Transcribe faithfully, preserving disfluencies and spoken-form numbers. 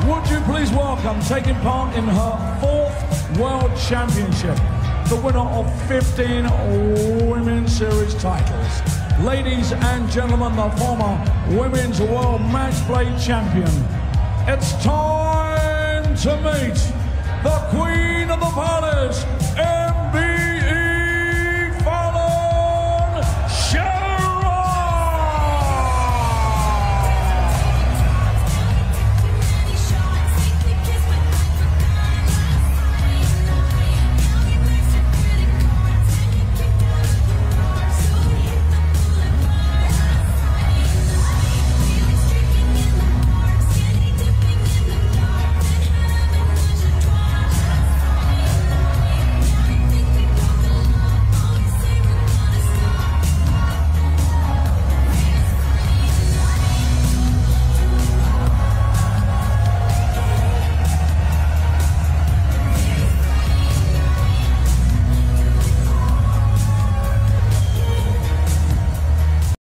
Would you please welcome, taking part in her fourth World Championship, the winner of fifteen Women's Series titles. Ladies and gentlemen, the former Women's World Match Play Champion. It's time.